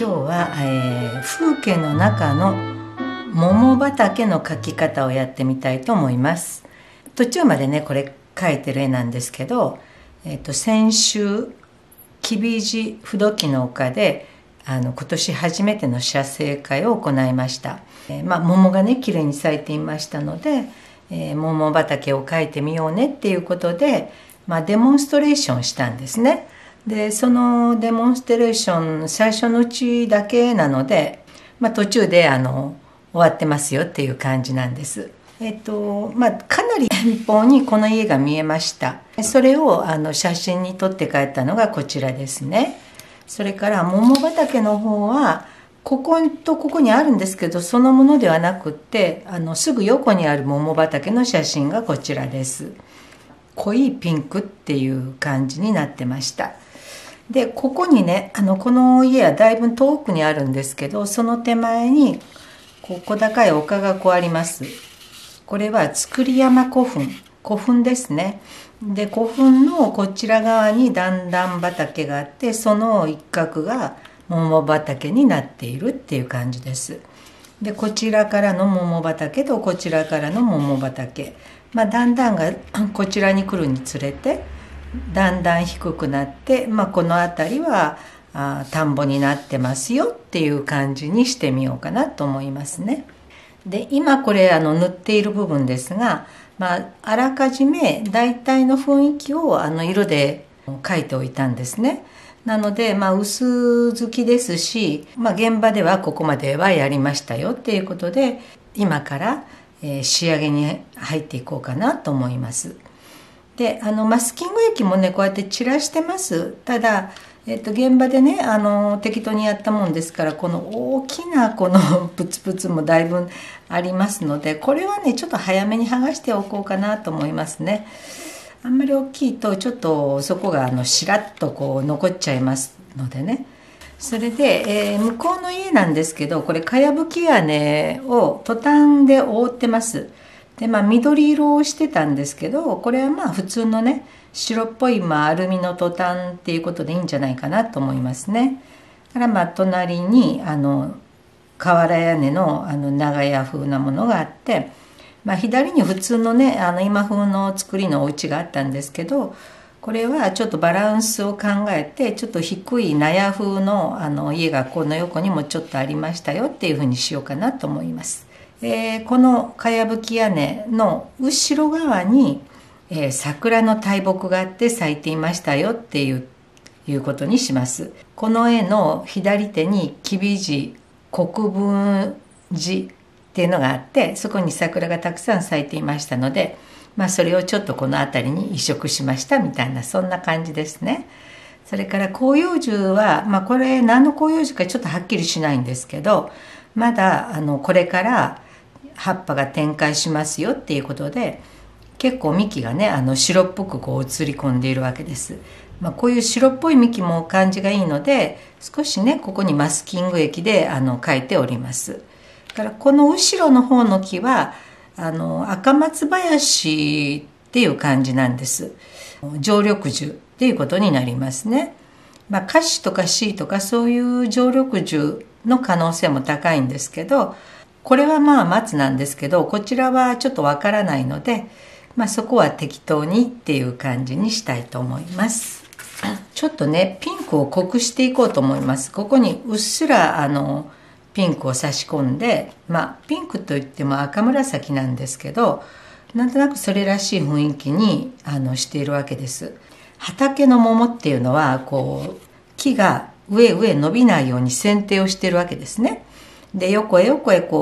日は、風景の中の桃畑の描き方をやってみたいと思います。途中までねこれ描いてる絵なんですけど、先週吉備寺不動記の丘で今年初めての写生会を行いました。桃がね綺麗に咲いていましたので、桃畑を描いてみようねっていうことで、デモンストレーションしたんですね。でそのデモンストレーション最初のうちだけなので、途中で終わってますよっていう感じなんです。かなり遠方にこの家が見えました。それを写真に撮って帰ったのがこちらですね。それから桃畑の方はこことここにあるんですけど、そのものではなくってすぐ横にある桃畑の写真がこちらです。濃いピンクっていう感じになってました。でここにねこの家はだいぶ遠くにあるんですけど、その手前に小高い丘があります。これは造山古墳ですね。で古墳のこちら側に段々畑があって、その一角が桃畑になっているっていう感じです。でこちらからの桃畑とこちらからの桃畑、だんだんがこちらに来るにつれてだんだん低くなって、この辺りは田んぼになってますよっていう感じにしてみようかなと思いますね。で今これ塗っている部分ですが、あらかじめ大体の雰囲気を色で描いておいたんですね。なので、薄付きですし、現場ではここまではやりましたよっていうことで、今から、仕上げに入っていこうかなと思います。でマスキング液もねこうやって散らしてます。ただ現場でね適当にやったもんですから、この大きなこのプツプツもだいぶありますので、これはねちょっと早めに剥がしておこうかなと思いますね。あんまり大きいとちょっとそこがしらっと残っちゃいますのでね。それで、向こうの家なんですけど、これかやぶき屋根をトタンで覆ってます。で緑色をしてたんですけど、これは普通のね白っぽいアルミのトタンっていうことでいいんじゃないかなと思いますね。から隣に瓦屋根の長屋風なものがあって、左に普通のね今風の作りのお家があったんですけど、これはちょっとバランスを考えてちょっと低い納屋風の家がこの横にもちょっとありましたよっていうふうにしようかなと思います。このかやぶき屋根の後ろ側に桜の大木があって咲いていましたよっていうことにします。この絵の左手に吉備寺国分寺っていうのがあって、そこに桜がたくさん咲いていましたので、それをちょっとこの辺りに移植しましたみたいな、そんな感じですね。それから広葉樹は、これ何の広葉樹かちょっとはっきりしないんですけど、まだこれから葉っぱが展開しますよっていうことで、結構幹がね白っぽく映り込んでいるわけです。こういう白っぽい幹も感じがいいので、少しねここにマスキング液で描いております。だからこの後ろの方の木は赤松林っていう感じなんです。常緑樹っていうことになりますね。カシとかシイとかそういう常緑樹の可能性も高いんですけど、これは松なんですけど、こちらはちょっとわからないので、そこは適当にっていう感じにしたいと思います。ちょっとねピンクを濃くしていこうと思います。ここにうっすらピンクを差し込んで、ピンクといっても赤紫なんですけど、なんとなくそれらしい雰囲気にしているわけです。畑の桃っていうのは木が上へ伸びないように剪定をしているわけですね。で横へ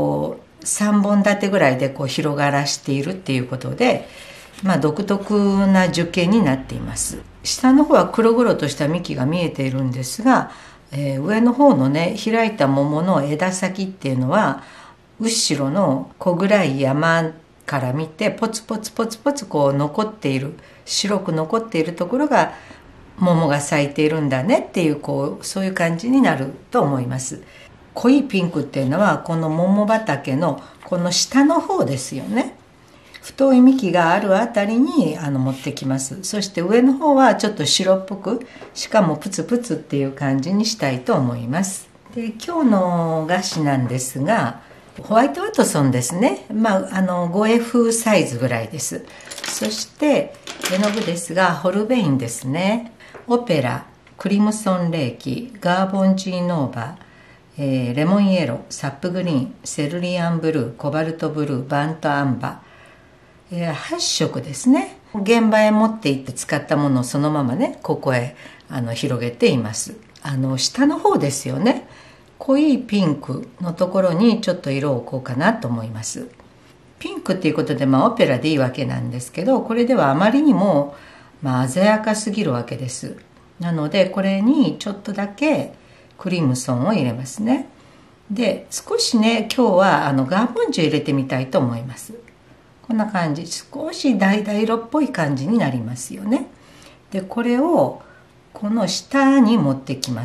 3本立てぐらいで広がらしているっていうことで、独特な樹形になっています。下の方は黒々とした幹が見えているんですが、上の方のね開いた桃の枝先っていうのは後ろの小暗い山から見てポツポツポツポツ残っている、白く残っているところが桃が咲いているんだねっていうそういう感じになると思います。濃いピンクっていうのはこの桃畑のこの下の方ですよね。太い幹があるあたりに持ってきます。そして上の方はちょっと白っぽく、しかもプツプツっていう感じにしたいと思います。 で今日の菓子なんですが、ホワイトワトソンですね。5F サイズぐらいです。そして絵の具ですがホルベインですね。オペラ、クリムソンレーキ、ガーボンジーノーバ、レモンイエロー、サップグリーン、セルリアンブルー、コバルトブルー、バーントアンバー、8色ですね。現場へ持って行って使ったものをそのままねここへ広げています。下の方ですよね、濃いピンクのところにちょっと色を置こうかなと思います。ピンクっていうことでオペラでいいわけなんですけど、これではあまりにも鮮やかすぎるわけです。なのでこれにちょっとだけクリムソンを入れますね。で少しね今日はガーボンジュ入れてみたいと思います。こんな感じ、少し橙色っぽい感じになりますよね。でこれをこの下に持ってきます。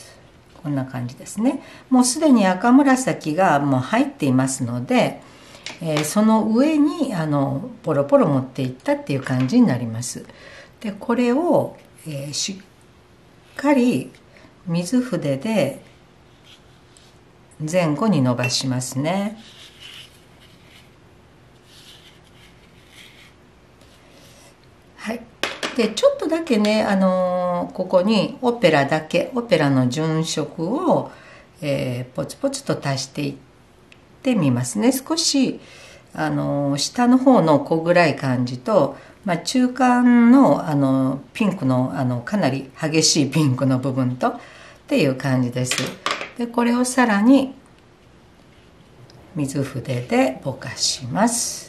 こんな感じですね。もうすでに赤紫がもう入っていますので、その上にポロポロ持っていったっていう感じになります。でこれを、しっかり水筆で前後に伸ばしますね。はい。でちょっとだけね、ここにオペラの純色を、ポツポツと足していってみますね。少し下の方の小暗い感じと、中間のピンクのかなり激しいピンクの部分とっていう感じです。でこれをさらに水筆でぼかします。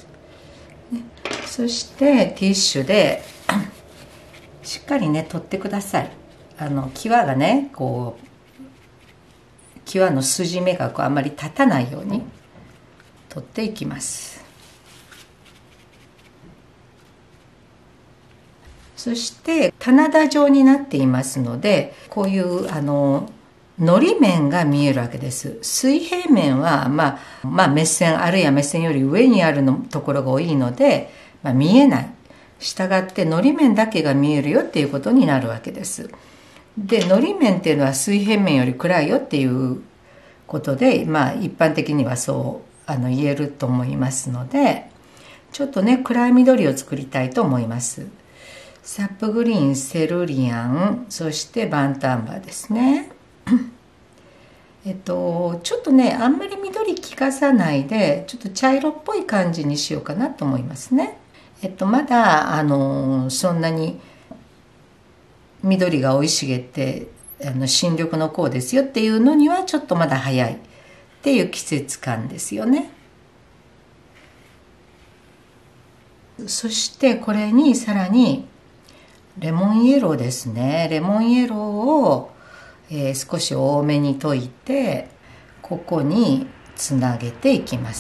そしてティッシュでしっかりね取ってください。際がね際の筋目があんまり立たないように取っていきます。そして棚田状になっていますので、こういうのり面が見えるわけです。水平面は目線あるいは目線より上にあるところが多いので、見えない。したがってのり面だけが見えるよっていうことになるわけです。でのり面っていうのは水平面より暗いよっていうことで、一般的にはそう言えると思いますので、ちょっとね暗い緑を作りたいと思います。サップグリーン、セルリアン、そしてバントアンバーですね。ちょっとねあんまり緑効かさないでちょっと茶色っぽい感じにしようかなと思いますね。まだそんなに緑が生い茂って新緑のこうですよっていうのにはちょっとまだ早いっていう季節感ですよね。そしてこれにさらにレモンイエローですね。レモンイエローを、少し多めに溶いてここにつなげていきます。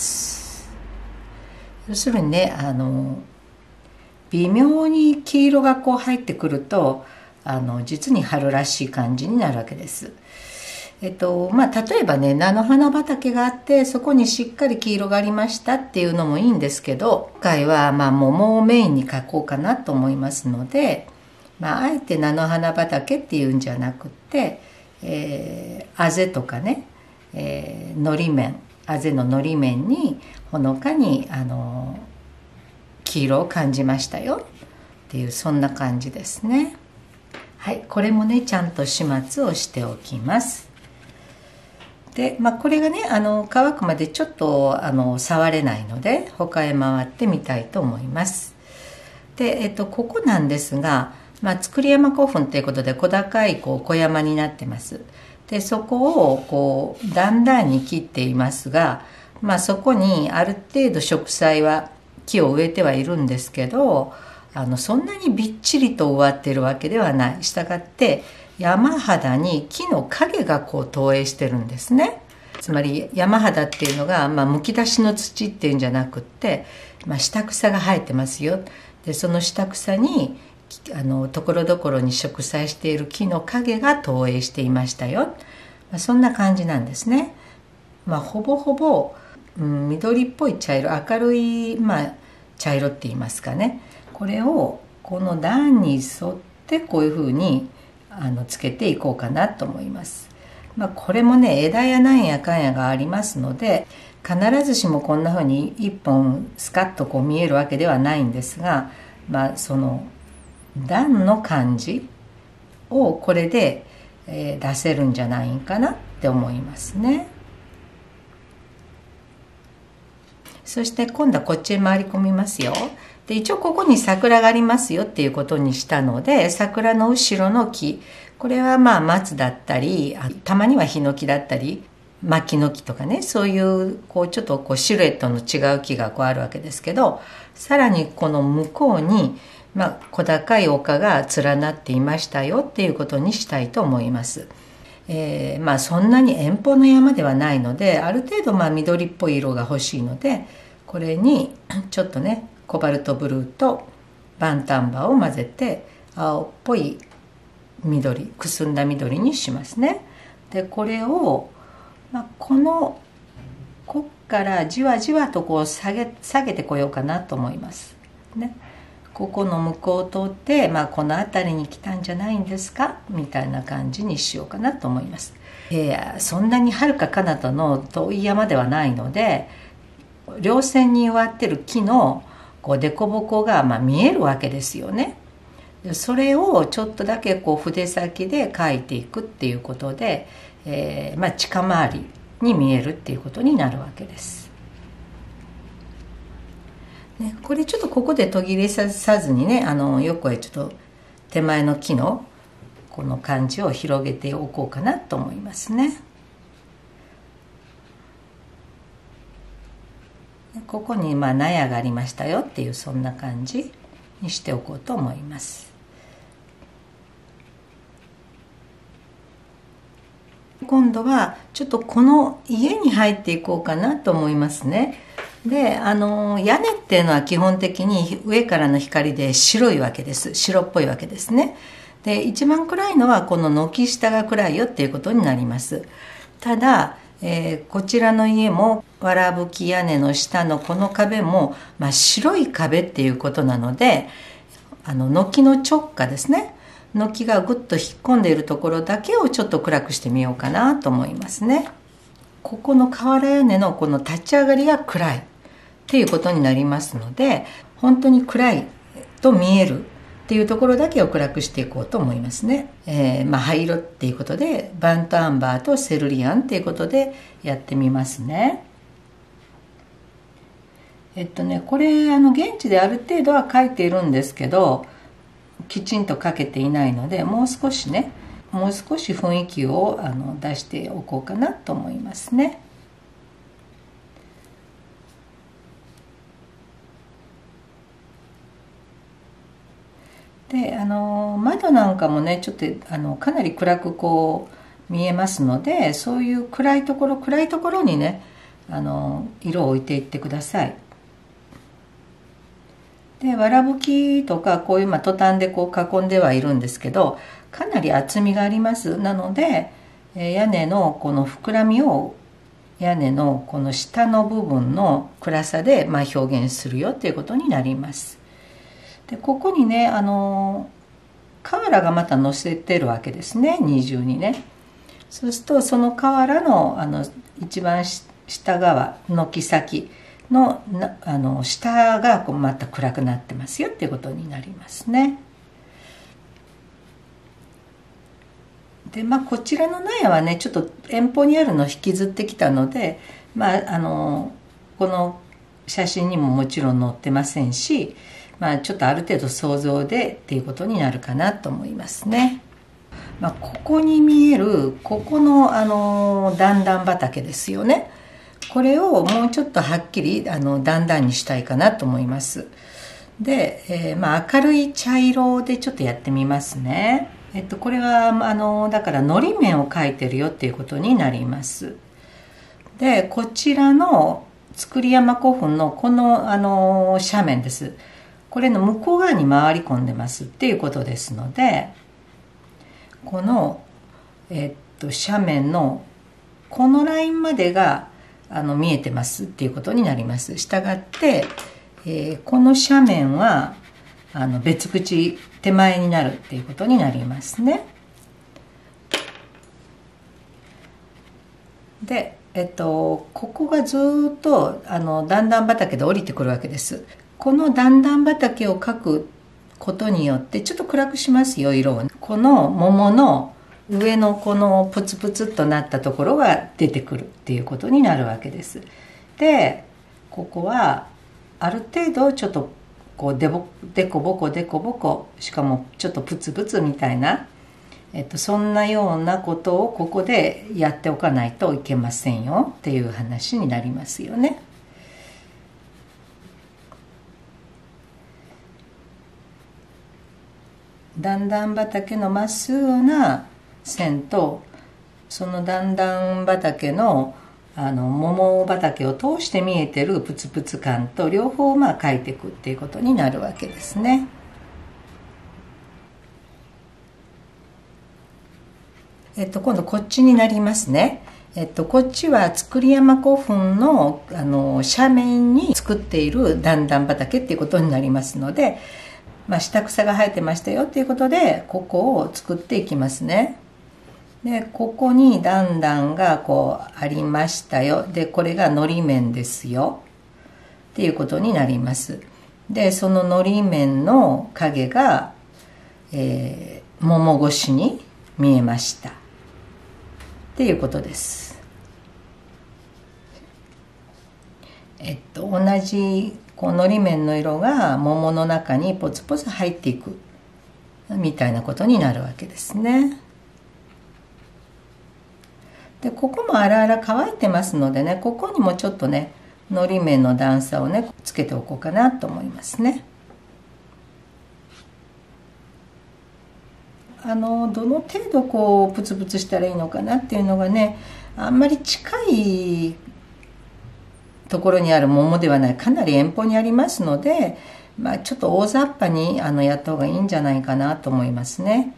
要するにね微妙に黄色が入ってくると実に春らしい感じになるわけです。例えばね菜の花畑があってそこにしっかり黄色がありましたっていうのもいいんですけど、今回は桃をメインに描こうかなと思いますので、あえて菜の花畑っていうんじゃなくって、あぜとかね、のり面、あぜののり面にほのかに黄色を感じましたよっていうそんな感じですね。はい、これもねちゃんと始末をしておきます。で、これがね乾くまでちょっと触れないので他へ回ってみたいと思います。で、ここなんですが、造山古墳ということで小高い小山になってます。でそこを段々に切っていますが、そこにある程度植栽は木を植えてはいるんですけど、そんなにびっちりと植わっているわけではない。したがって山肌に木の影が投影してるんですね。つまり山肌っていうのが、むき出しの土っていうんじゃなくって、下草が生えてますよ。でその下草にところどころに植栽している木の影が投影していましたよ。そんな感じなんですね。ほぼほぼ、緑っぽい茶色、明るい、茶色って言いますかね。これをこの段に沿ってこういうふうにつけていこうかなと思います。 これもね枝やなんやかんやがありますので、必ずしもこんな風に一本スカッとこう見えるわけではないんですが、その段の感じをこれで、出せるんじゃないかなって思いますね。そして今度はこっちへ回り込みますよ。で一応ここに桜がありますよっていうことにしたので、桜の後ろの木、これは松だったり、たまにはヒノキだったり牧の木とかね、そういうちょっとシルエットの違う木があるわけですけど、さらにこの向こうに小高い丘が連なっていましたよっていうことにしたいと思います。そんなに遠方の山ではないので、ある程度緑っぽい色が欲しいので、これにちょっとねコバルトブルーとバンタンバーを混ぜて青っぽい緑、くすんだ緑にしますね。でこれを、こっからじわじわと下げてこようかなと思いますね。ここの向こうを通って、この辺りに来たんじゃないんですかみたいな感じにしようかなと思います。そんなに遥か彼方の遠い山ではないので、稜線に植わってる木の凸凹が見えるわけですよね。それをちょっとだけ筆先で描いていくっていうことで、近回りに見えるっていうことになるわけです。これちょっとここで途切れさずにね、横へちょっと手前の木のこの感じを広げておこうかなと思いますね。ここに納屋がありましたよっていう、そんな感じにしておこうと思います。今度はちょっとこの家に入っていこうかなと思いますね。で屋根っていうのは基本的に上からの光で白いわけです。白っぽいわけですね。で一番暗いのはこの軒下が暗いよっていうことになります。ただ、こちらの家もわらぶき屋根の下のこの壁も、白い壁っていうことなので、軒の直下ですね、軒がぐっと引っ込んでいるところだけをちょっと暗くしてみようかなと思いますね。ここの瓦屋根のこの立ち上がりが暗いっていうことになりますので、本当に暗いと見えるっていうところだけを暗くしていこうと思いますね。灰色っていうことでバントアンバーとセルリアンっていうことでやってみますね。これ現地である程度は書いているんですけど、きちんと書けていないので、もう少し雰囲気を出しておこうかなと思いますね。で窓なんかもねちょっとかなり暗く見えますので、そういう暗いところにね色を置いていってください。でわらぶきとかこういうトタンで囲んではいるんですけど、かなり厚みがあります。なので屋根のこの膨らみを屋根のこの下の部分の暗さで表現するよっていうことになります。でここにね瓦がまた乗せてるわけですね、二重にね。そうするとその瓦の一番下側軒先の下がまた暗くなってますよっていうことになりますね。でこちらの納屋はねちょっと遠方にあるのを引きずってきたので、この写真にももちろん載ってませんし、ちょっとある程度想像でっていうことになるかなと思いますね。ここに見えるここの段々畑ですよね。これをもうちょっとはっきり段々にしたいかなと思います。で、明るい茶色でちょっとやってみますね。これはだからのり面を描いてるよっていうことになります。でこちらの造山古墳のこの斜面です。これの向こう側に回り込んでますっていうことですので、この、斜面のこのラインまでが見えてますっていうことになります。したがって、この斜面は別口手前になるっていうことになりますね。 で、ここがずっと段々畑で降りてくるわけです。この段々畑を描くことによって、ちょっと暗くしますよ、色を。この桃の上のこのプツプツっとなったところが出てくるっていうことになるわけです。でここはある程度ちょっとこうでこぼこ、しかもちょっとプツプツみたいな、そんなようなことをここでやっておかないといけませんよっていう話になりますよね。段々畑のまっすぐな線と、その段々畑の桃畑を通して見えてるプツプツ感と両方描いていくっていうことになるわけですね。今度こっちになりますね。こっちは造山古墳の斜面に作っている段々畑っていうことになりますので、下草が生えてましたよっていうことでここを作っていきますね。でここに段々がこうありましたよ。でこれがのり面ですよっていうことになります。でそののり面の影が、桃越しに見えましたっていうことです。同じこうのり面の色が桃の中にポツポツ入っていくみたいなことになるわけですね。でここも荒々乾いてますのでね、ここにもちょっとねのり面の段差をねつけておこうかなと思いますね。どの程度こうプツプツしたらいいのかなっていうのがね、あんまり近いところにある桃ではない、かなり遠方にありますので、ちょっと大雑把にやった方がいいんじゃないかなと思いますね。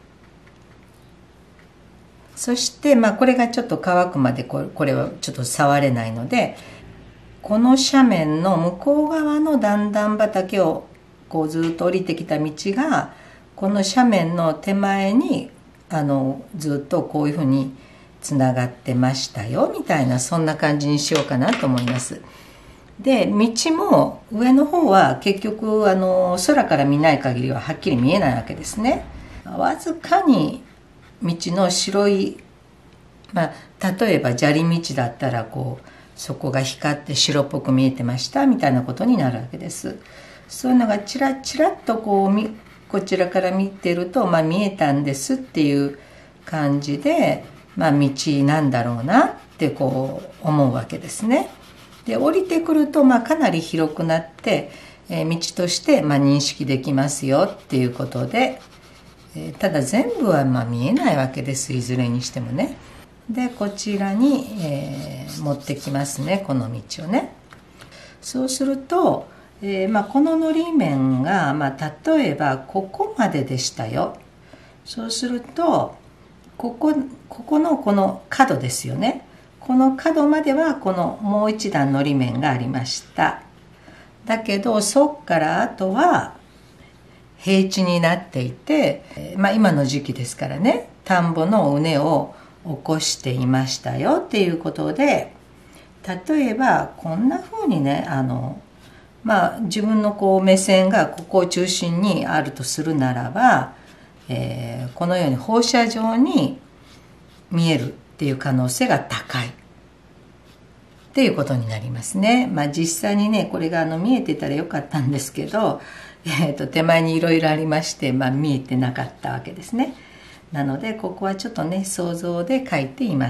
そしてこれがちょっと乾くまでこれはちょっと触れないので、この斜面の向こう側の段々畑をこうずっと降りてきた道がこの斜面の手前にずっとこういうふうにつながってましたよみたいな、そんな感じにしようかなと思います。で道も上の方は結局空から見ない限りははっきり見えないわけですね。わずかに道の白い、例えば砂利道だったらこうそこが光って白っぽく見えてましたみたいなことになるわけです。そういうのがチラチラっとこちらから見てると、見えたんですっていう感じで、道なんだろうなってこう思うわけですね。で降りてくるとかなり広くなって、道として認識できますよっていうことで、ただ全部は見えないわけです、いずれにしてもね。でこちらに、持ってきますね、この道をね。そうすると、こののり面が、例えばここまででしたよ。そうするとここのこの角ですよね。この角まではこのもう一段のり面がありました。だけどそっからあとは平地になっていて、今の時期ですからね、田んぼの畝を起こしていましたよっていうことで、例えばこんな風にね、自分のこう目線がここを中心にあるとするならば、このように放射状に見えるっていう可能性が高いっていうことになりますね。実際にねこれが見えてたらよかったんですけど、手前にいろいろありまして、見えてなかったわけですね。なのでここはちょっとね想像で書いています。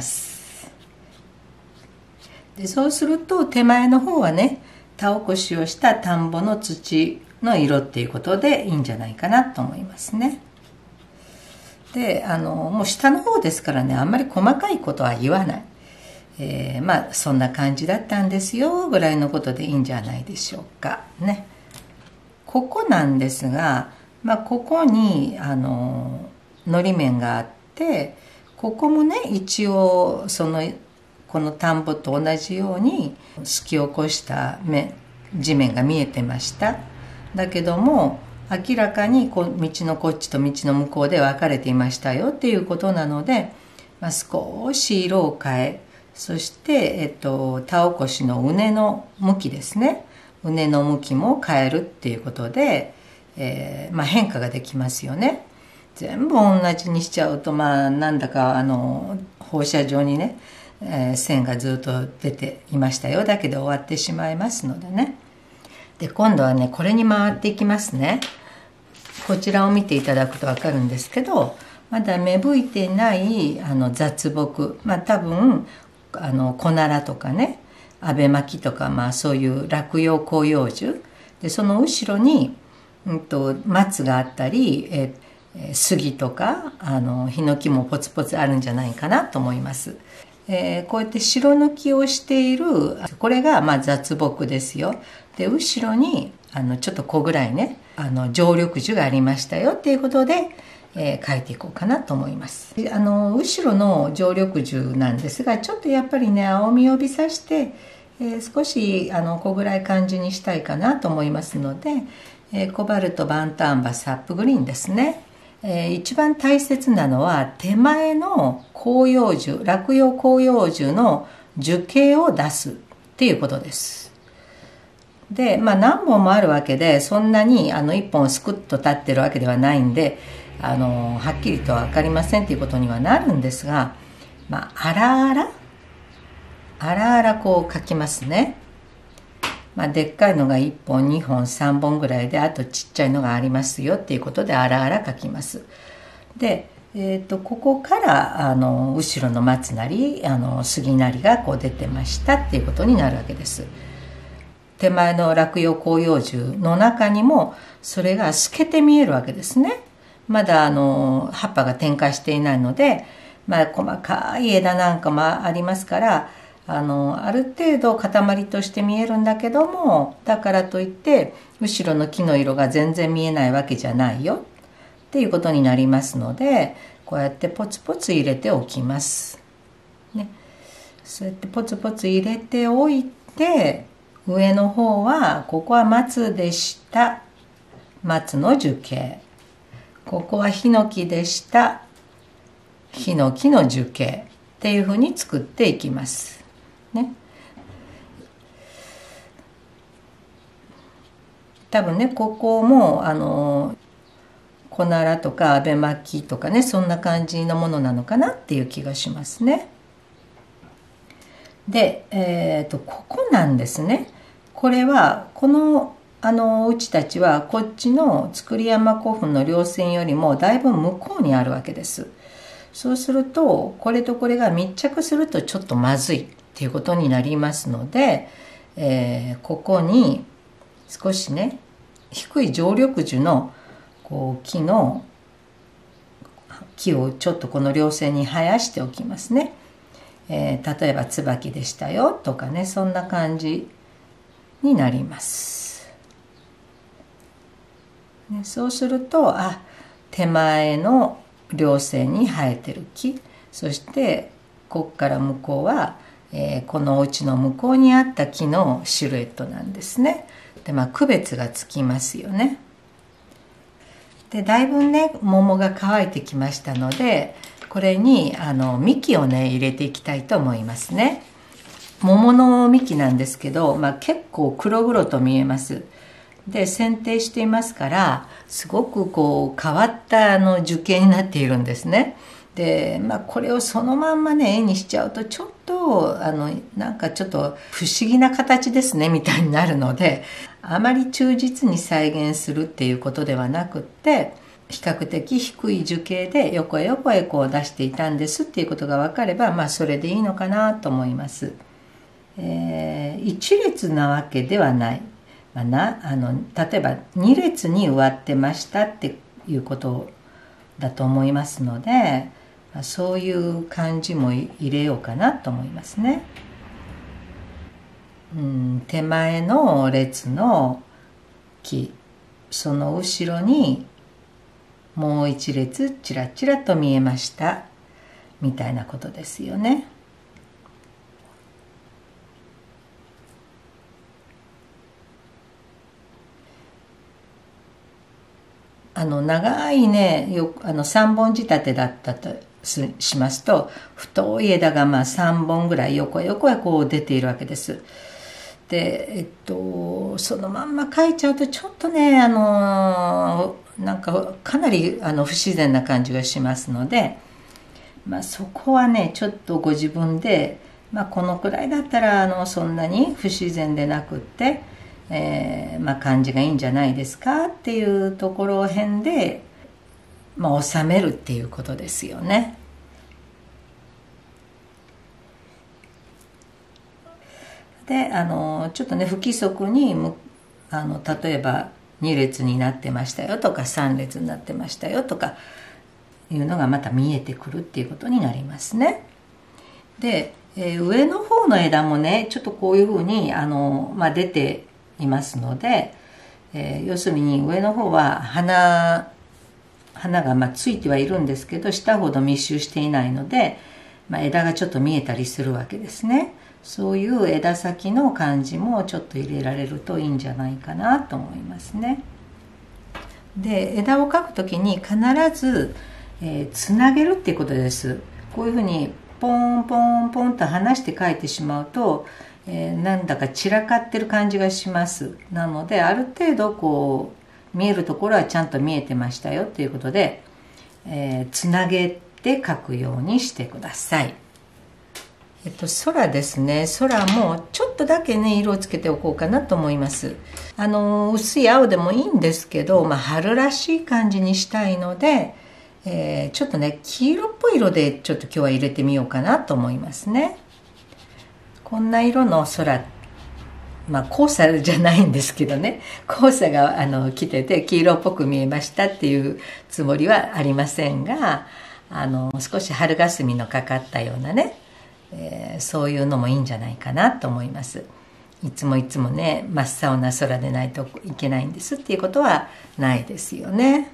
でそうすると手前の方はね田起こしをした田んぼの土の色っていうことでいいんじゃないかなと思いますね。でもう下の方ですからね、あんまり細かいことは言わない、そんな感じだったんですよぐらいのことでいいんじゃないでしょうかね。ここなんですが、ここにのり面があって、ここもね一応この田んぼと同じようにすき起こした地面が見えてました。だけども明らかに道のこっちと道の向こうで分かれていましたよっていうことなので、少し色を変えそして、田起こしの畝の向きですね。畝の向きも変えるっていうことで、変化ができますよね。全部同じにしちゃうと、なんだか放射状にね、線がずっと出ていましたよだけで終わってしまいますのでね。で、今度はね、これに回っていきますね。こちらを見ていただくと分かるんですけど、まだ芽吹いてない雑木、多分コナラとかね、アベマキとか、そういう落葉広葉樹で、その後ろに、松があったり、杉とかヒノキもポツポツあるんじゃないかなと思います。こうやって白抜きをしているこれが雑木ですよ。で、後ろにちょっと小ぐらいね常緑樹がありましたよっていうことで、書いていこうかなと思います。後ろの常緑樹なんですが、ちょっとやっぱりね青みを帯びさして、少し小ぐらい感じにしたいかなと思いますので、コバルト、バンタンバ、サップグリーンですね。一番大切なのは手前の広葉樹、落葉広葉樹の樹形を出すっていうことです。で、何本もあるわけで、そんなに一本すくっと立ってるわけではないんで、はっきりとは分かりませんっていうことにはなるんですが、荒々こう書きますね。でっかいのが1本2本3本ぐらいで、あとちっちゃいのがありますよっていうことで荒々書きます。で、ここから後ろの松なり杉なりがこう出てましたっていうことになるわけです。手前の落葉広葉樹の中にもそれが透けて見えるわけですね。まだ葉っぱが展開していないので、細かい枝なんかもありますから、ある程度塊として見えるんだけども、だからといって後ろの木の色が全然見えないわけじゃないよっていうことになりますので、こうやってポツポツ入れておきます、ね。そうやってポツポツ入れておいて、上の方はここは松でした、松の樹形、ここはヒノキでした、ヒノキの樹形っていうふうに作っていきますね。多分ね、ここもコナラとかアベマキとかね、そんな感じのものなのかなっていう気がしますね。で、ここなんですね。これはこのお家たちはこっちの造山古墳の稜線よりもだいぶ向こうにあるわけです。そうするとこれとこれが密着するとちょっとまずいっていうことになりますので、ここに少しね低い常緑樹のこう木をちょっとこの稜線に生やしておきますね。例えば椿でしたよとかね、そんな感じになります。そうすると手前の稜線に生えてる木、そしてこっから向こうは、このお家の向こうにあった木のシルエットなんですね。で、区別がつきますよね。で、だいぶね桃が乾いてきましたので、これに幹をね入れていきたいと思いますね。桃の幹なんですけど、結構黒々と見えます。で、剪定していますからすごくこう変わった樹形になっているんですね。で、これをそのまんまね絵にしちゃうとちょっとなんかちょっと不思議な形ですねみたいになるので、あまり忠実に再現するっていうことではなくって、比較的低い樹形で横へ横へこう出していたんですっていうことが分かれば、それでいいのかなと思います。一列なわけではない、例えば2列に植わってましたっていうことだと思いますので、そういう感じも入れようかなと思いますね。手前の列の木、その後ろにもう一列ちらちらと見えましたみたいなことですよね。長いね3本仕立てだったとしますと、太い枝が3本ぐらい横へ横へこう出ているわけです。で、そのまんま描いちゃうとちょっとね、なんかかなり不自然な感じがしますので、そこはね、ちょっとご自分で、このくらいだったらそんなに不自然でなくって、感じがいいんじゃないですかっていうところを辺で、収めるっていうことですよね。でちょっとね不規則に例えば2列になってましたよとか3列になってましたよとかいうのがまた見えてくるっていうことになりますね。で、上の方の枝もねちょっとこういうふうに出ていますので、要するに上の方は花がついてはいるんですけど下ほど密集していないので、枝がちょっと見えたりするわけですね。そういう枝先の感じもちょっと入れられるといいんじゃないかなと思いますね。で、枝を描くときに必ず、つなげるっていうことです。こういうふうにポンポンポンと離して描いてしまうと、なんだか散らかってる感じがします。なのである程度こう見えるところはちゃんと見えてましたよっていうことで、つなげて描くようにしてください。空ですね。空もちょっとだけね色をつけておこうかなと思います。薄い青でもいいんですけど、春らしい感じにしたいので、ちょっとね黄色っぽい色でちょっと今日は入れてみようかなと思いますね。こんな色の空、黄砂じゃないんですけどね、黄砂が来てて黄色っぽく見えましたっていうつもりはありませんが、少し春霞のかかったようなね、そういうのもいいんじゃないかなと思います。いつもね真っ青な空でないといけないんですっていうことはないですよね。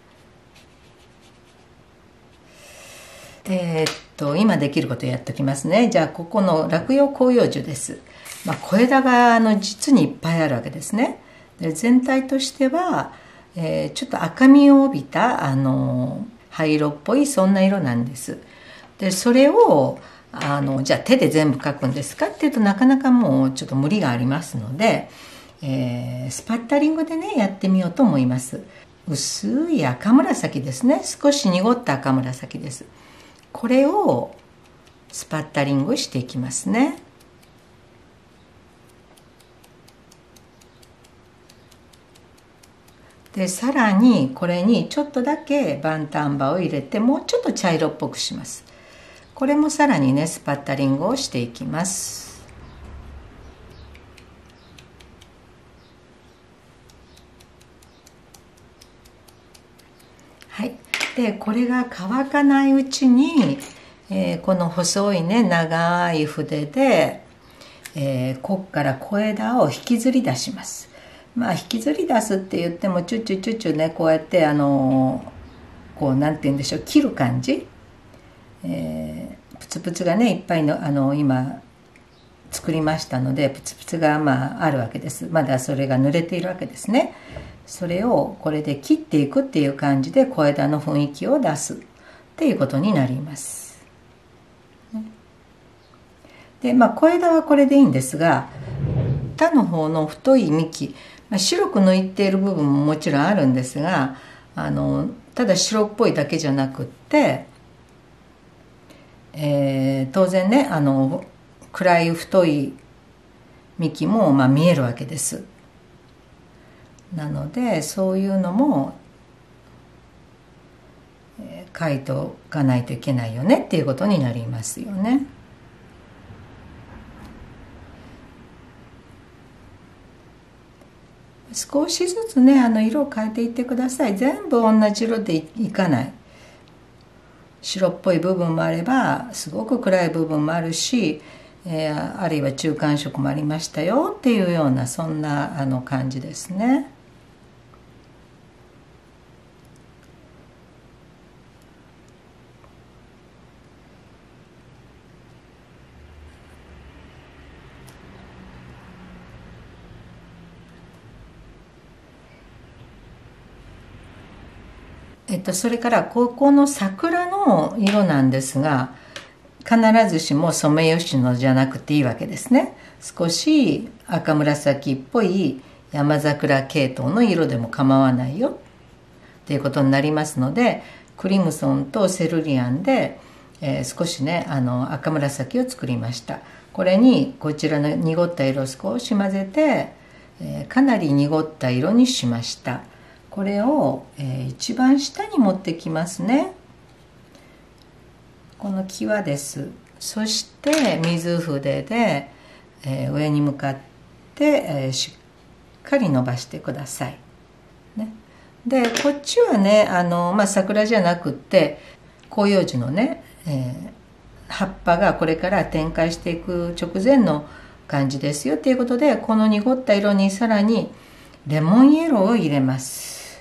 今できることやっときますね。じゃあここの落葉広葉樹です。小枝が実にいっぱいあるわけですね。で全体としては、ちょっと赤みを帯びた灰色っぽいそんな色なんです。でそれをじゃあ手で全部描くんですかっていうとなかなかもうちょっと無理がありますので、スパッタリングでねやってみようと思います。薄い赤紫ですね。少し濁った赤紫です。これをスパッタリングしていきますね。でさらにこれにちょっとだけバンタンバを入れてもうちょっと茶色っぽくします。これもさらにねスパッタリングをしていきます。はい。でこれが乾かないうちに、この細いね長い筆で、こっから小枝を引きずり出します。引きずり出すって言ってもチュッチュチュッチュねこうやってこうなんて言うんでしょう、切る感じ、プツプツがねいっぱいの今作りましたのでプツプツがあるわけです。まだそれが濡れているわけですね。それをこれで切っていくっていう感じで小枝の雰囲気を出すっていうことになります。で小枝はこれでいいんですが、他の方の太い幹、白く抜いている部分ももちろんあるんですが、ただ白っぽいだけじゃなくって、当然ね暗い太い幹も見えるわけです。なのでそういうのも書いておかないといけないよねっていうことになりますよね。少しずつね色を変えていってください。全部同じ色でいかない。白っぽい部分もあればすごく暗い部分もあるし、あるいは中間色もありましたよっていうようなそんな感じですね。 それからここの桜の色なんですが、必ずしもソメイヨシノじゃなくていいわけですね。少し赤紫っぽい山桜系統の色でも構わないよっていうことになりますので、クリムソンとセルリアンで、少しね赤紫を作りました。これにこちらの濁った色を少し混ぜて、かなり濁った色にしました。これを、一番下に持ってきますね。この際です。そして水筆で、上に向かって、しっかり伸ばしてください、ね。でこっちはね桜じゃなくって広葉樹のね、葉っぱがこれから展開していく直前の感じですよということで、この濁った色にさらにレモンイエローを入れます。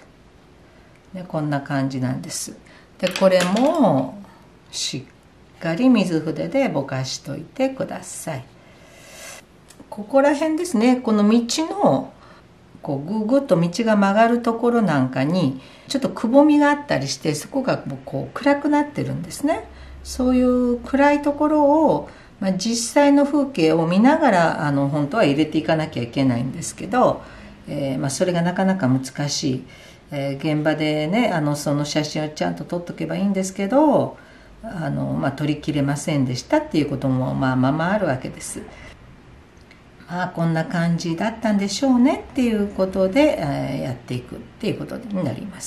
でこんな感じなんです。でこれもしっかり水筆でぼかしといてください。ここら辺ですね、この道のこうぐぐっと道が曲がるところなんかにちょっとくぼみがあったりして、そこがこう暗くなってるんですね。そういう暗いところを、実際の風景を見ながら本当は入れていかなきゃいけないんですけど、それがなかなか難しい、現場でねその写真をちゃんと撮っとけばいいんですけど撮りきれませんでしたっていうこともまああるわけです。こんな感じだったんでしょうねっていうことで、やっていくっていうことになります。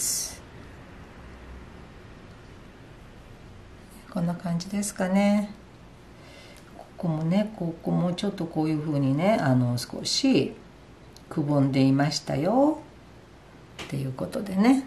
こんな感じですかね。ここもね、ここもちょっとこういうふうにね少しくぼんでいましたよっていうことでね。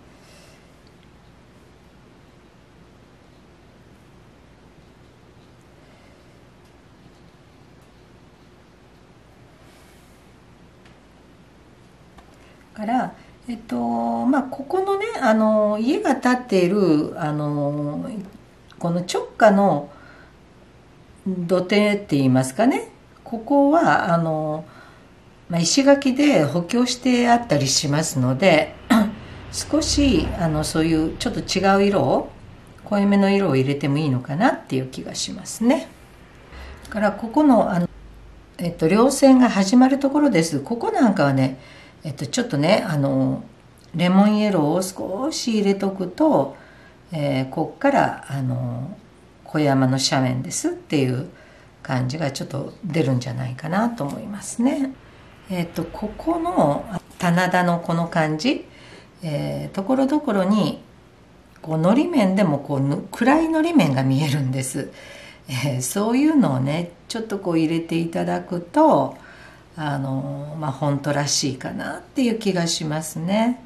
からここのね家が建っているこの直下の土手って言いますかね、ここは石垣で補強してあったりしますので少しそういうちょっと違う色を濃いめの色を入れてもいいのかなっていう気がしますね。だからここの稜線が始まるところです。ここなんかはねちょっとねレモンイエローを少し入れとくと、こっから小山の斜面ですっていう感じがちょっと出るんじゃないかなと思いますね。ここの棚田のこの感じ、ところどころにこうのり面でもこう暗いのり面が見えるんです。そういうのをねちょっとこう入れていただくと本当らしいかなっていう気がしますね。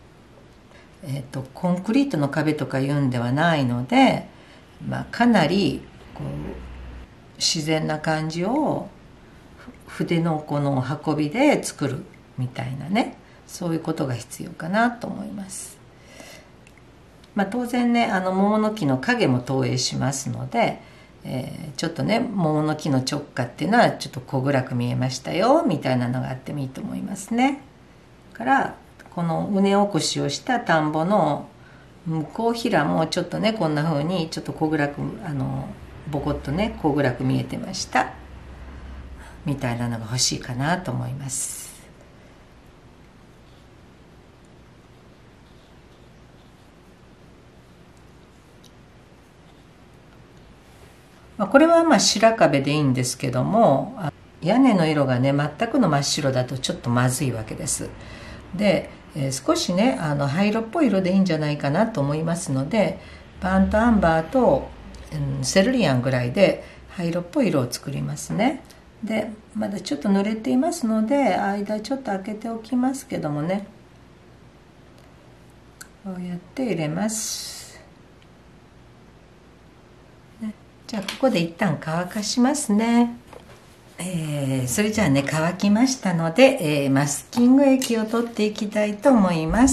コンクリートの壁とかいうんではないので、かなりこう自然な感じを筆のこの運びで作るみたいなね、そういうことが必要かなと思います。当然ね桃の木の影も投影しますので、ちょっとね桃の木の直下っていうのはちょっと小暗く見えましたよみたいなのがあってもいいと思いますね。からこの畝起こしをした田んぼの向こう平もちょっとねこんな風にちょっと小暗くボコッとね小暗く見えてましたみたいなのが欲しいかなと思います。これは白壁でいいんですけども、屋根の色がね全くの真っ白だとちょっとまずいわけです。で、少しね灰色っぽい色でいいんじゃないかなと思いますので、バーントアンバーと、セルリアンぐらいで灰色っぽい色を作りますね。でまだちょっと濡れていますので間ちょっと開けておきますけどもね、こうやって入れます、ね。じゃあここで一旦乾かしますね。それじゃあね乾きましたので、マスキング液を取っていきたいと思います。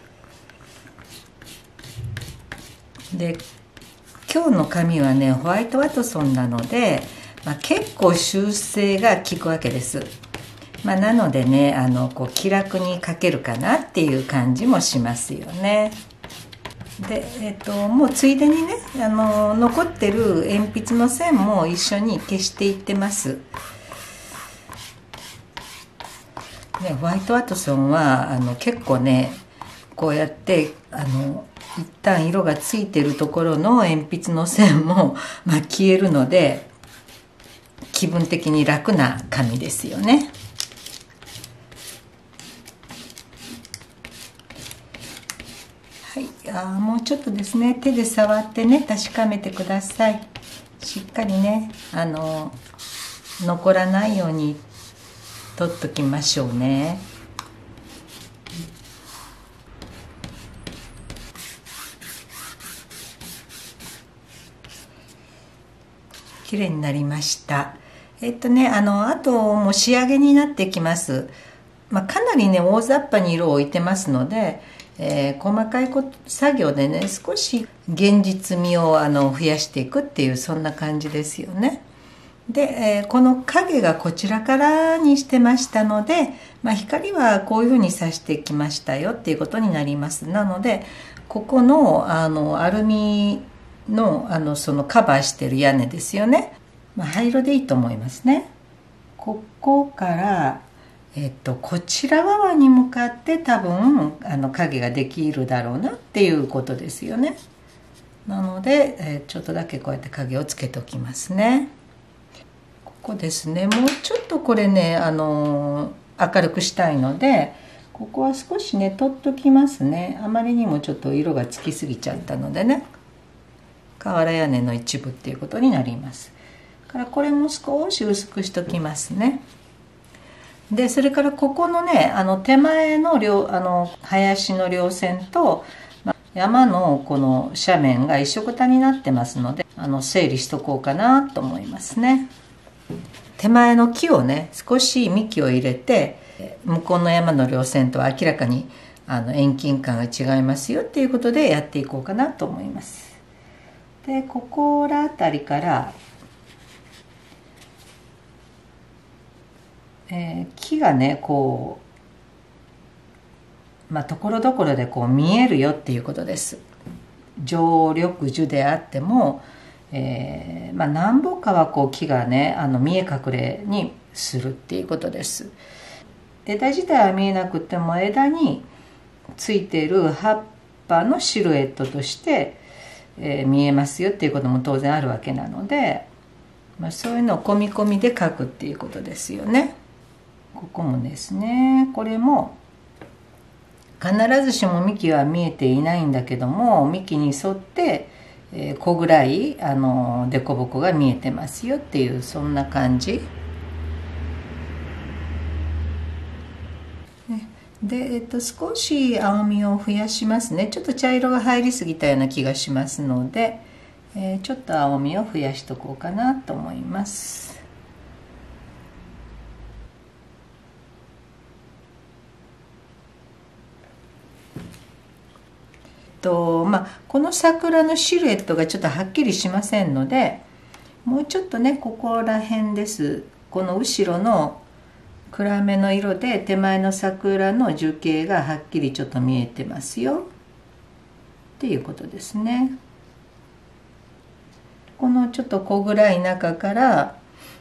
で今日の紙はねホワイトワトソンなので、結構修正が効くわけです。なのでねこう気楽に描けるかなっていう感じもしますよね。 で、もうついでにね、残ってる鉛筆の線も一緒に消していってます。ね、ホワイトワトソンは結構ね、こうやって一旦色がついてるところの鉛筆の線も、消えるので気分的に楽な紙ですよね。はい、もうちょっとですね、手で触ってね、確かめてください。しっかりね、残らないように取っときましょうね。綺麗になりました。あともう仕上げになってきます。かなりね、大雑把に色を置いてますので、細かい作業でね、少し現実味を増やしていくっていう、そんな感じですよね。で、この影がこちらからにしてましたので、光はこういうふうにさしてきましたよっていうことになります。なのでここのアルミのそのカバーしてる屋根ですよね、灰色でいいと思いますね。ここからこちら側に向かって多分影ができるだろうなっていうことですよね。なので、ちょっとだけこうやって影をつけておきますね。ここですね、もうちょっとこれね明るくしたいので、ここは少しね取っときますね。あまりにもちょっと色がつきすぎちゃったのでね、瓦屋根の一部っていうことになります。からこれも少し薄くしときますね。でそれからここのね手前の林の稜線と、山のこの斜面が一緒くたになってますので整理しとこうかなと思いますね。手前の木をね少し幹を入れて、向こうの山の稜線とは明らかに遠近感が違いますよっていうことでやっていこうかなと思います。でここら辺りから木がねこうところどころでこう見えるよっていうことです。常緑樹であっても、何本かはこう木がね見え隠れにするっていうことです。枝自体は見えなくても枝についている葉っぱのシルエットとして、見えますよっていうことも当然あるわけなので、そういうのを込み込みで描くっていうことですよね。ここもですね、これも必ずしも幹は見えていないんだけども、幹に沿って、小ぐらい凸凹が見えてますよっていう、そんな感じで、少し青みを増やしますね。ちょっと茶色が入りすぎたような気がしますので、ちょっと青みを増やしとこうかなと思います。この桜のシルエットがちょっとはっきりしませんので、もうちょっとねここら辺です。この後ろの暗めの色で手前の桜の樹形がはっきりちょっと見えてますよっていうことですね。このちょっと小暗い中から、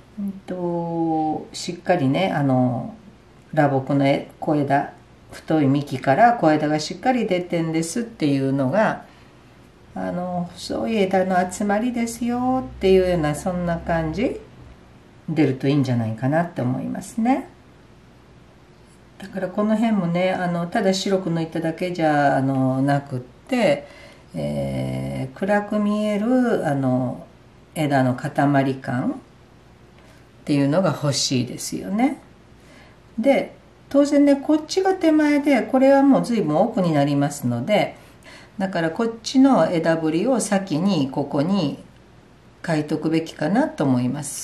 しっかりね裸木の小枝、太い幹から小枝がしっかり出てんですっていうのが細い枝の集まりですよっていうような、そんな感じ出るといいんじゃないかなって思いますね。だからこの辺もねただ白く抜いただけじゃなくって、暗く見える枝の塊感っていうのが欲しいですよね。で当然ねこっちが手前で、これはもう随分奥になりますので、だからこっちの枝ぶりを先にここに書いとくべきかなと思います。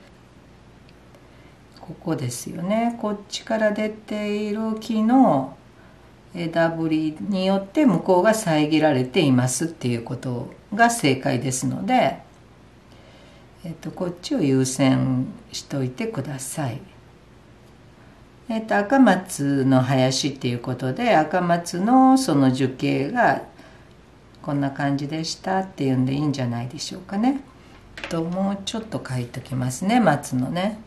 ここですよね。こっちから出ている木の枝ぶりによって向こうが遮られていますっていうことが正解ですので、こっちを優先しといてください。赤松の林っていうことで、赤松のその樹形がこんな感じでしたっていうんでいいんじゃないでしょうかね。もうちょっと書いときますね、松のね。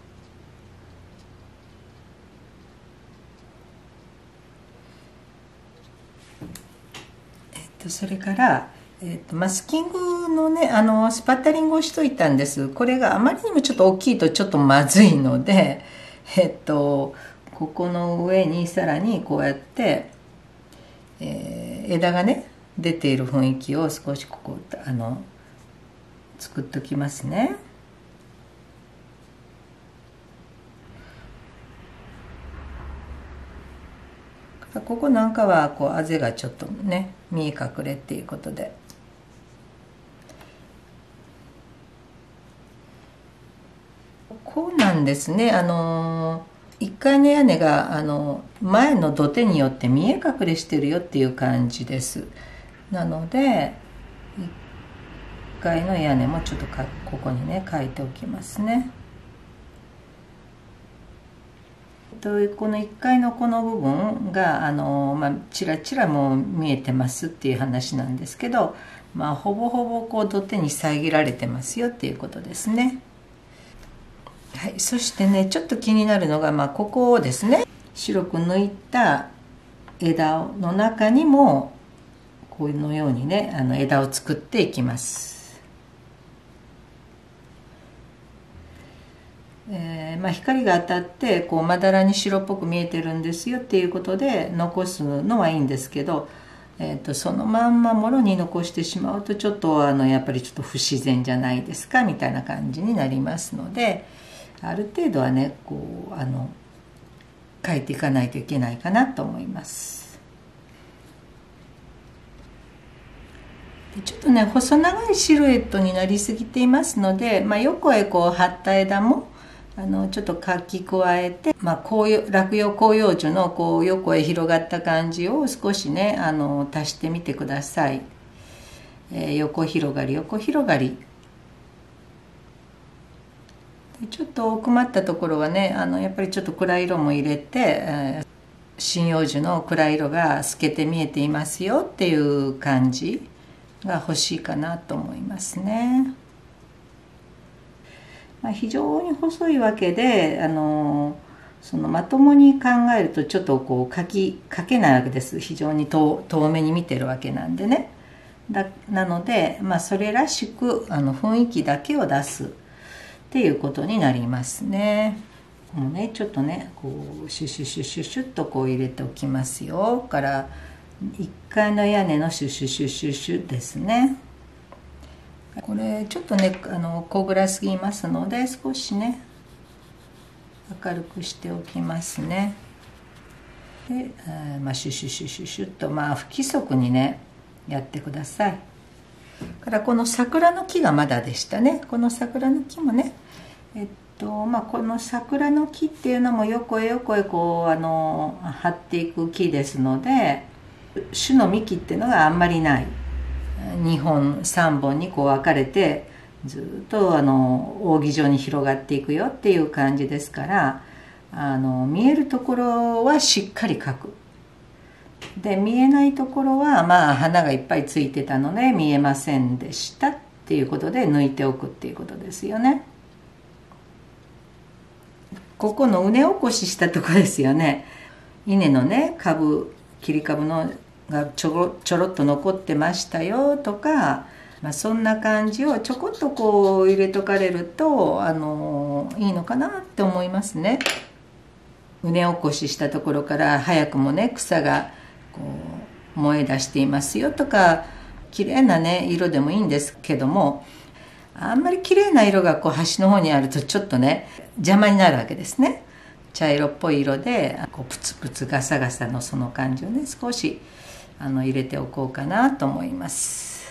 それから、マスキングのねスパッタリングをしといたんです。これがあまりにもちょっと大きいとちょっとまずいので、ここの上にさらにこうやって、枝がね出ている雰囲気を少しここ作っときますね。ここなんかはこうあぜがちょっとね見え隠れっていうことで、こうなんですね。1階の屋根が前の土手によって見え隠れしてるよっていう感じです。なので1階の屋根もちょっとここにね書いておきますね。この1階のこの部分がちらちらもう見えてますっていう話なんですけど、ほぼほぼこう土手に遮られてますよっていうことですね。はい、そしてねちょっと気になるのが、ここをですね白く抜いた枝の中にもこのようにね枝を作っていきます。光が当たってこうまだらに白っぽく見えてるんですよっていうことで残すのはいいんですけど、そのまんまもろに残してしまうとちょっとやっぱりちょっと不自然じゃないですかみたいな感じになりますので、ある程度はねこう書いていかないといけないかなと思います。でちょっとね細長いシルエットになりすぎていますので、横へこう張った枝もちょっと書き加えて、落葉広葉樹のこう横へ広がった感じを少しね足してみてください。横広がり横広がり。ちょっと奥まったところはねやっぱりちょっと暗い色も入れて、針葉樹の暗い色が透けて見えていますよっていう感じが欲しいかなと思いますね。非常に細いわけでそのまともに考えるとちょっとこう書けないわけです。非常に遠目に見てるわけなんでね。なので、それらしく雰囲気だけを出すっていうことになりますね。もうねちょっとねこうシュシュシュシュシュッとこう入れておきますよ。から1階の屋根のシュシュシュシュシュですね。これちょっとね小暗すぎますので少しね明るくしておきますね。で、シュシュシュシュシュッと不規則にねやってください。からこの桜の木がまだでしたね。この桜の木もねこの桜の木っていうのも横へ横へこう張っていく木ですので、種の幹っていうのがあんまりない。2本3本にこう分かれてずっと扇状に広がっていくよっていう感じですから、見えるところはしっかり描く。で見えないところは花がいっぱいついてたので見えませんでしたっていうことで抜いておくっていうことですよね。ここの畝起こししたとこですよね。稲のね切り株のがちょろっと残ってましたよとか、そんな感じをちょこっとこう入れとかれるといいのかなって思いますね。畝起こししたところから早くもね草がこう燃え出していますよとか、綺麗なね色でもいいんですけども、あんまり綺麗な色がこう端の方にあるとちょっとね邪魔になるわけですね。茶色っぽい色でこうプツプツガサガサのその感じをね少し入れておこうかなと思います。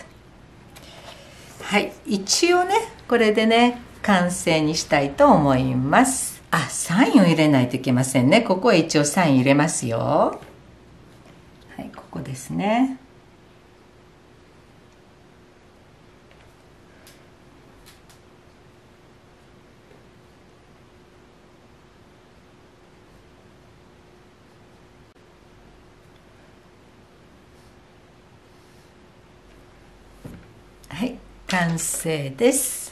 はい、一応ねこれでね完成にしたいと思います。サインを入れないといけませんね。ここへ一応サイン入れますよ。はい、ここですね。 はい、完成です。